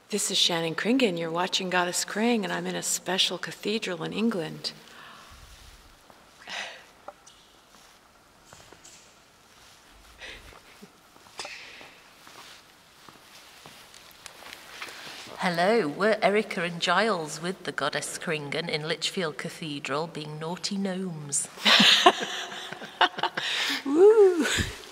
This is Shannon Kringen. You're watching Goddess Kring, and I'm in a special cathedral in England. Hello, we're Erica and Giles with the Goddess Kringen in Lichfield Cathedral being naughty gnomes. Woo!